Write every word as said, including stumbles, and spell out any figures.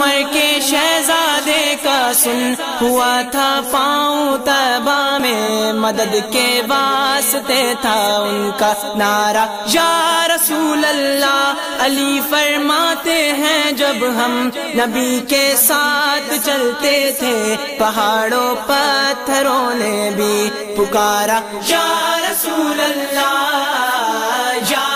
उमर के शहजादे का सुन हुआ था पाँव तैबा में, मदद के वास्ते था उनका नारा या रसूल अल्लाह। अली फरमाते हैं जब हम नबी के साथ चलते थे, पहाड़ों पत्थरों ने भी पुकारा या रसूल अल्लाह, या